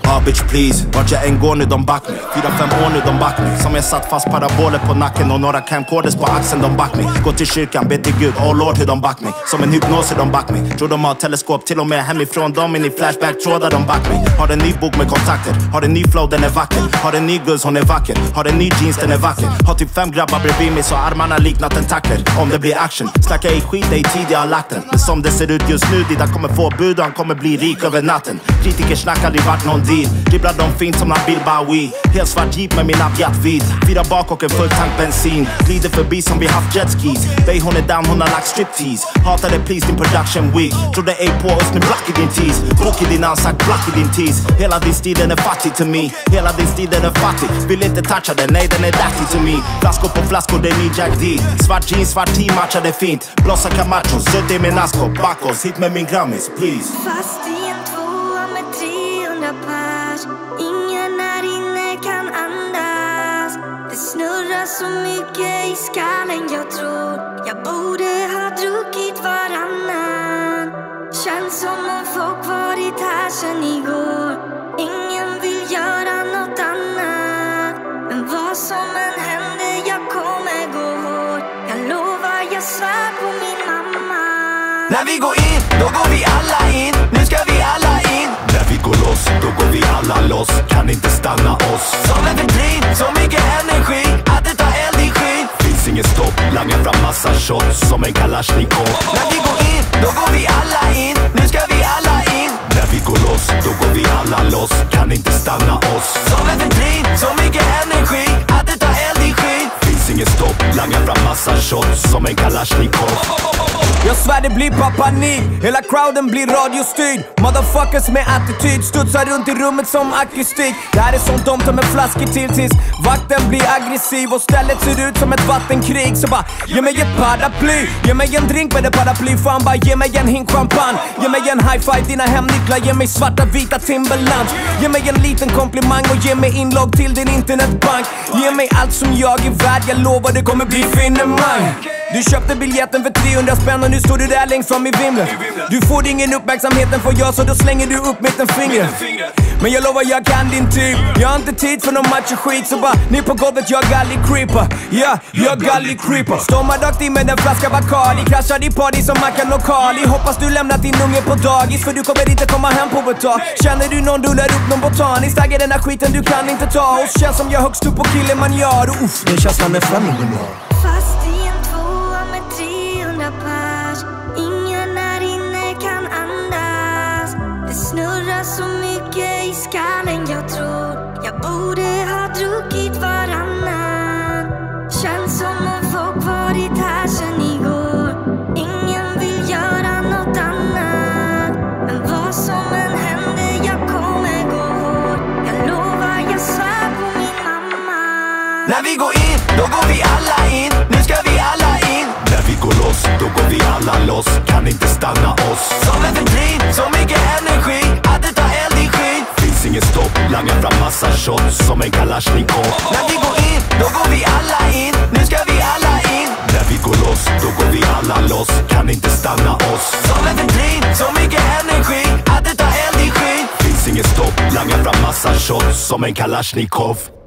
bitch please, vart jag än går nu de back mig. 4-5 år nu de back mig. Som jag satt fast paraboler på nacken och några camcorders på axeln de back mig. Gå till kyrkan, be till Gud, oh lord hur de back mig. Som en hypnos hur de back mig. Tror de har teleskop till och med hemifrån dem in i flashback-trådar de back mig. Har en ny bok med kontakter, har en ny flow den är vacker. Har en ny guzz hon är vacker, har en ny jeans den är vacker. Har typ 5 grabbar bredvid mig så armarna liknar tentakler. Om det blir action, snackar i skit det i tid jag har lagt den. Men som det ser ut just nu, Dida kommer få bud och han kommer bli rik över natten. Kritiker snackar aldrig vart någon deal. Dribblar de fint som Nabil Bawi. Helt svart jeep med min abjat vid. 4 bak och en full tank bensin. Glider förbi som vi haft jetskis. Bay hon är down, hon har lagt striptease. Hatar det please din production week. Trodde ej på oss, nu black i din tease. Book i din ansagt, black i din tease. Hela din stil den är fattig to me. Hela din stil den är fattig. Vill inte toucha den, nej den är dirty to me. Flaskor på flaskor, det är ny Jack D. Svart jeans, svart tee matchar det fint. Blossa Camacho, sutt i min asko. Backos, hit med min grammis, please. Fast i en 2 med 300 pers. Ingen här inne kan andas. Det snurrar så mycket i skallen. Jag tror jag borde ha druckit varannan. Känns som om folk varit här sen igår. Ingen vill göra något annat. Men vad som än händer, jag kommer gå hårt. Jag lovar, jag svär på min mamma. När vi går in, då går vi alla in. Nu ska vi alla in. När vi går loss, då går vi alla loss. Kan inte stanna oss. Som en vitrин, så mycket energi att det tar eld i skyn. Finns ingen stopp, langar fram massa shots som en Kalashnikov. När vi går in, då går vi alla in. Nu ska vi alla in. När vi går loss, då går vi alla loss. Kan inte stanna oss. Som en vitrin, så mycket energi att det tar eld i skyn. Finns ingen stopp, langar fram massa shots som en Kalashnikov. Jag svär det blir bara panik. Hela crowden blir radiostyrd. Motherfuckers med attityd studsar runt i rummet som akustik. Det här är sånt de tar med flaskor till tills vakten blir aggressiv och stället ser ut som ett vattenkrig. Så bara, ge mig ett paraply. Ge mig en drink med ett paraply. Fan bara, ge mig en hink champagne. Ge mig en high five, dina hemnycklar. Ge mig svarta vita Timberlands. Ge mig en liten komplimang och ge mig inlogg till din internetbank. Ge mig allt som jag är värd. Jag lovar det kommer bli finemang. Du köpte biljetten för 300 spänn och nu står du där längst fram i vimlet. Du får ingen uppmärksamheten för jag, så då slänger du upp mittenfingret. Men jag lovar jag kan din typ. Jag har inte tid för någon match och skit. Så bara, ni på golvet, jag gully creeper. Ja, jag gully creeper. Stormar rakt in med en flaska Bacardi. Kraschar i party som Mackan och Carly. Hoppas du lämnat din unge på dagis, för du kommer inte komma hem på ett tag. Känner du någon rullar upp någon botanis? Taggar den här skiten du kan inte ta. Och känns som jag högst upp på Kilimanjaro. Uff, den känslan är fenomenal. Fast i en 2 med 300 pers. Ingen här inne kan andas. Det snurrar så mycket i skallen. Jag tror jag borde ha druckit varannan. Känns som om folk varit här sen igår. Ingen vill göra något annat. Men vad som än händer, jag kommer gå hårt. Jag lovar, jag svär på min mamma. När vi går in, då går vi alla in. Nu ska vi alla in. När vi går loss, då går vi alla loss. Kan inte stanna oss. Som en vitrin, så mycket energi att det tar eld i skyn. Finns ingen stopp, langar fram massa shots som en Kalashnikov. När vi går in, då går vi alla in. Nu ska vi alla in. När vi går loss, då går vi alla loss. Kan inte stanna oss. Som en vitrin, så mycket energi att det tar eld i skyn. Finns ingen stopp, langar fram massa shots som en Kalashnikov.